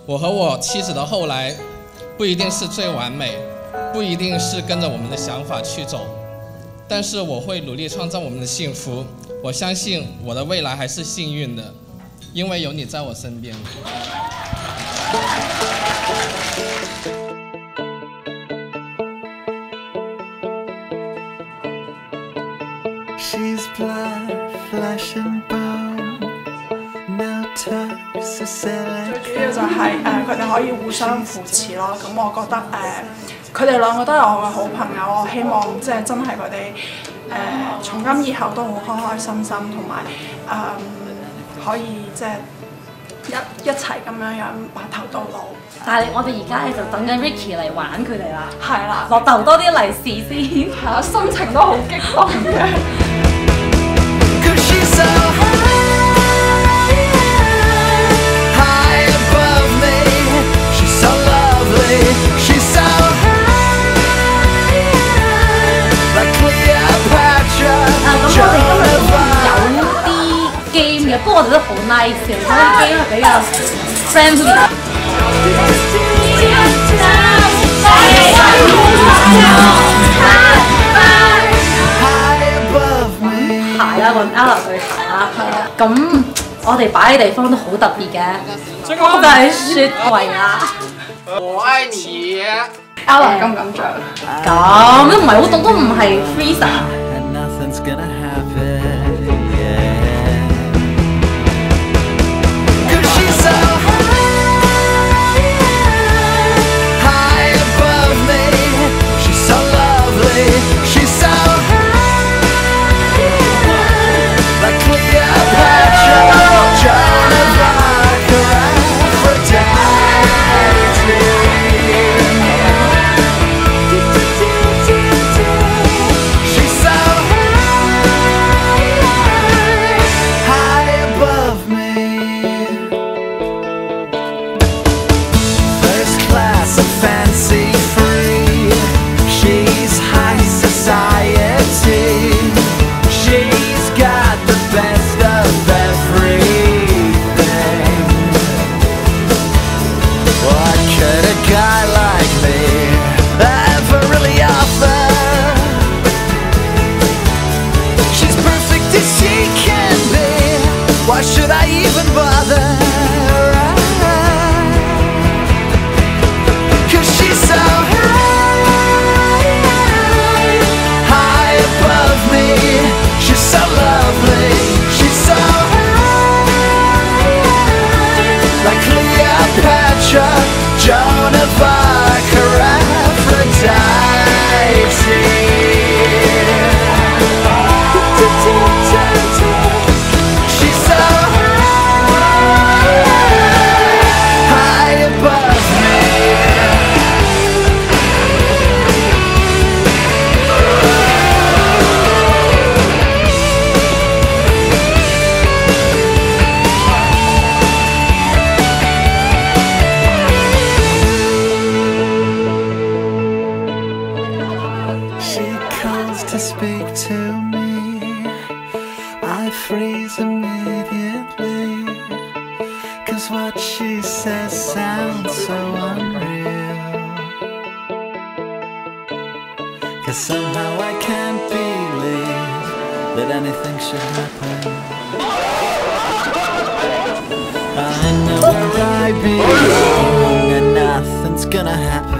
我和我妻子的后来，不一定是最完美，不一定是跟着我们的想法去走，但是我会努力创造我们的幸福。我相信我的未来还是幸运的，因为有你在我身边。 She's blood, flesh and bone, no tucks or silly. 最主要就係佢哋可以互相扶持咯。咁我覺得佢哋兩個都係我嘅好朋友，我希望即係真係佢哋從今以後都好開開心心，同埋可以即係一齊咁樣白頭到老。 但係我哋而家咧就等緊 Ricky 嚟玩佢哋啦。 係啦， 落豆多啲利是先。 係啦，心情都好激動嘅。 不過我哋都好 nice 嘅，所以 game 係比較 friendly。鞋啦，揾 Ella 對鞋啦。咁我哋擺嘅地方都好特別嘅，就係雪櫃啦。 我愛你 Ella 敢唔敢着？ 咁都唔係好凍，都唔係 freezer。 Why should I even bother? 'Cause she's so high above me. She's so lovely. She's so like Cleopatra, Joan of Arc, or Aphrodite. To speak to me, I freeze immediately, 'cause what she says sounds so unreal, 'cause somehow I can't believe that anything should happen. I know where I belong and nothing's gonna happen.